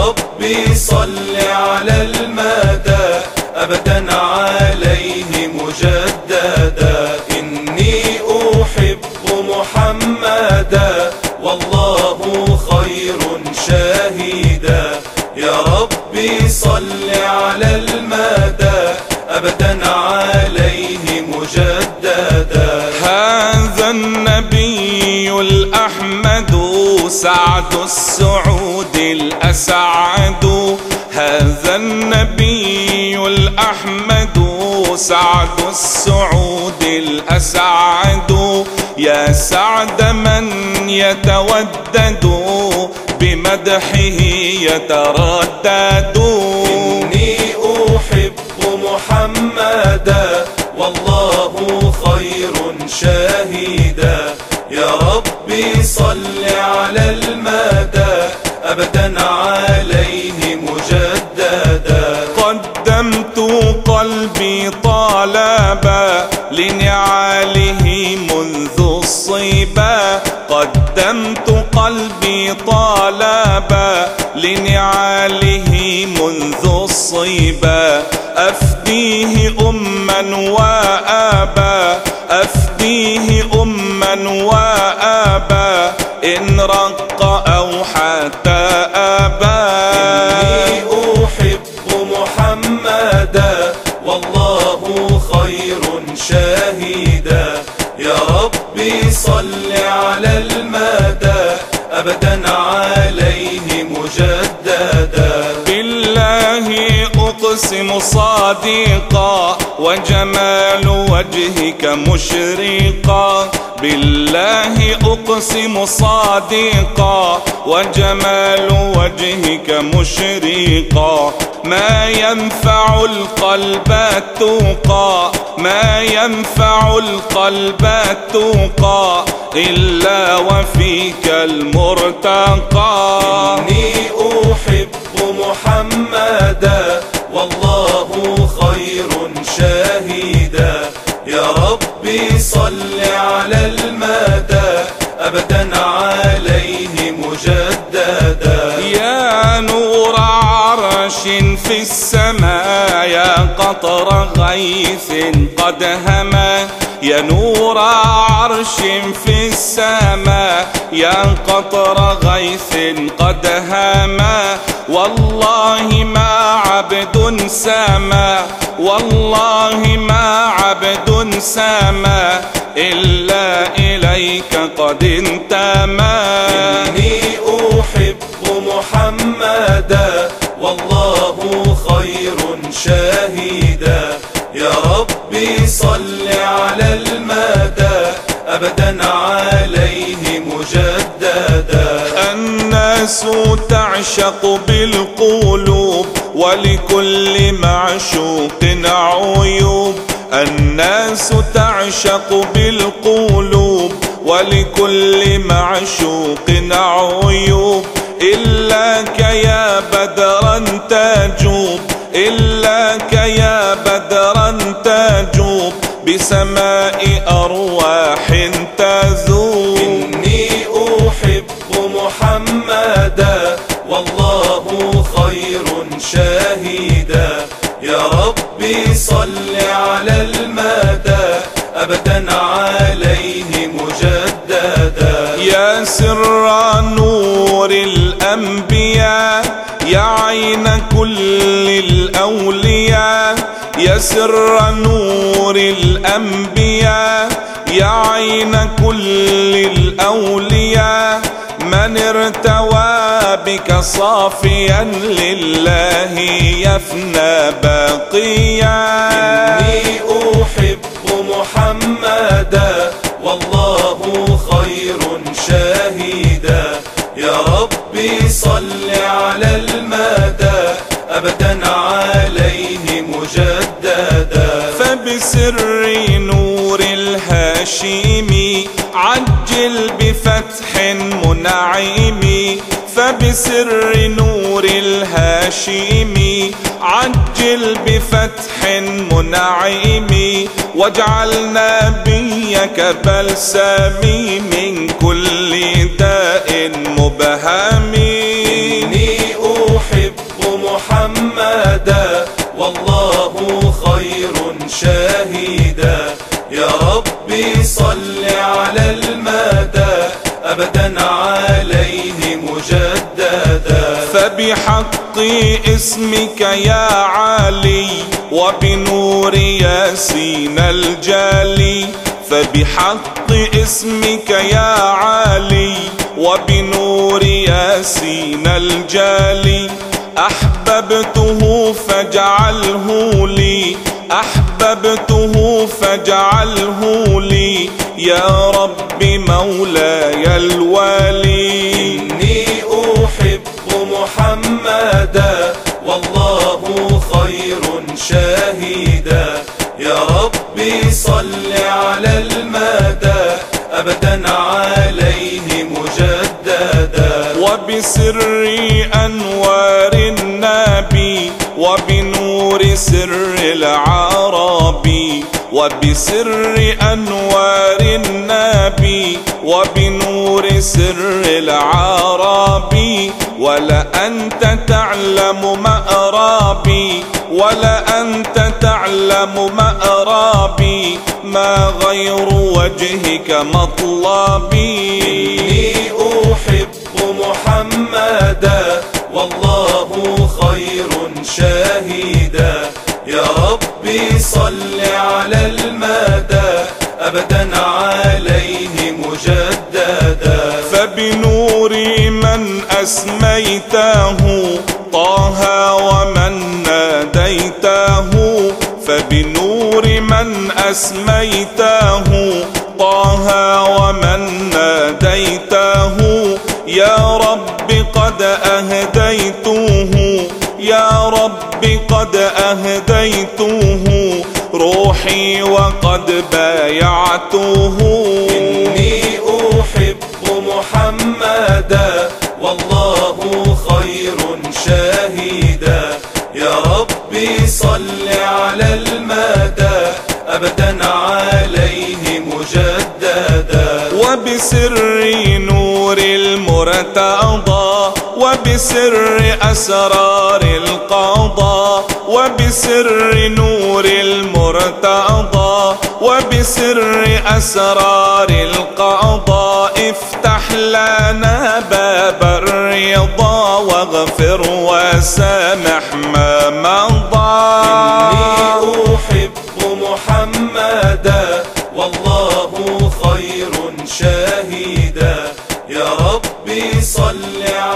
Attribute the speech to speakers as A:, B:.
A: ربي صل على المدى أبدا عليه مجددا. إني أحب محمدا والله خير شاهدا. يا ربي صل على المدى أبدا عليه مجددا.
B: هذا النبي الأحمد سعد السعود الأسعد. هذا النبي الأحمد سعد السعود الأسعد. يا سعد من يتودد بمدحه يتردد.
A: إني أحب محمدا والله خير شاهدا. يا ربي صل على المدى أبدا عليه مجددا.
B: قدمت قلبي طالبا لنعاله منذ الصبا. قدمت قلبي طالبا لنعاله منذ الصبا. أفديه أما وآبا. أفديه أما وآبا إن رق أو حتى آبا.
A: إني أحب محمدا والله خير شاهدا. يا ربي صل على المدى أبدا عليه مجددا.
B: بالله أقسم صادقا وجمال وجهك مشرقا. بالله أقسم صادقا وجمال وجهك مشرقا. ما ينفع القلب التقى. ما ينفع القلب التقى إلا وفيك المرتقى.
A: إني أحب محمدا والله خير شاهدا. يا ربي صل على المدى أبدا عليه مجددا.
B: يا نور عرش في السماء يا قطر غيث قد هما. يا نور عرش في السماء يا قطر غيث قد هما. والله ما عبد سما. والله ما عبد سما إلا إليك قد انتمى.
A: إني أحب محمدا والله خير شاهدا. يا ربي صل على المدى أبدا عليه مجددا.
B: الناس تعشق بالقلوب ولكل معشوق عيوب. الناس تعشق بالقلوب ولكل معشوق عيوب. إلاك يا بدرا تجوب. إلاك يا بدرا تجوب بسماء أرواح تذوب.
A: إني أحب محمدا والله خير شاهدا. يا ربي صل على المدى أبدا عليه مجددا.
B: يا سر نور الأنبياء يا عين كل الأولياء. يا سر نور الأنبياء يا عين كل الأولياء. من ارتوى بك صافيا لله يفنى باقيا.
A: إني أحب محمدا والله خير شاهدا. يا ربي صل على المدى أبدا عليه مجددا.
B: فبسر نور الهاشمي عجل بفتح منعم. فبسر نور الهاشمي عجل بفتح منعم. واجعل نبيك بلسمي من كل داء مبهم.
A: إني أحب ربي صل على المدى أبدا عليه مجددا.
B: فبحق اسمك يا علي وبنور ياسين الجالي، فبحق اسمك يا علي وبنور ياسين الجالي، أحببته فاجعله لي، أحببته فاجعله لي يا رب مولاي الوالي.
A: إني أحب محمدا والله خير شاهدا، يا ربي صل على المدى أبدا عليه مجددا.
B: وبسر أنوار النبي وبنور سر العربي، وبسر أنوار النبي وبنور سر العربي، ولا أنت تعلم مأرابي، ولا أنت تعلم مأرابي، ما غير وجهك مطلبي.
A: إني أحب محمدا والله خير شاهدا، يا ربي صل على المدى أبدا عليه مجددا.
B: فبنور من أسميته طه ومن ناديته، فبنور من أسميته طه ومن ناديته، يا رب قد أهديته، يا رب قد أهديته روحي وقد بايعته.
A: إني أحب محمدا والله خير شاهدا، يا ربي صل على المدى أبدا عليه مجددا.
B: وبسر نور المرتضى وبسر أسرار القضاء، وبسر نور المرتضى وبسر أسرار القضاء، افتح لنا باب الرضا واغفر وسامح ما مضى.
A: إني أحب محمدا والله خير شاهدا، يا ربي صل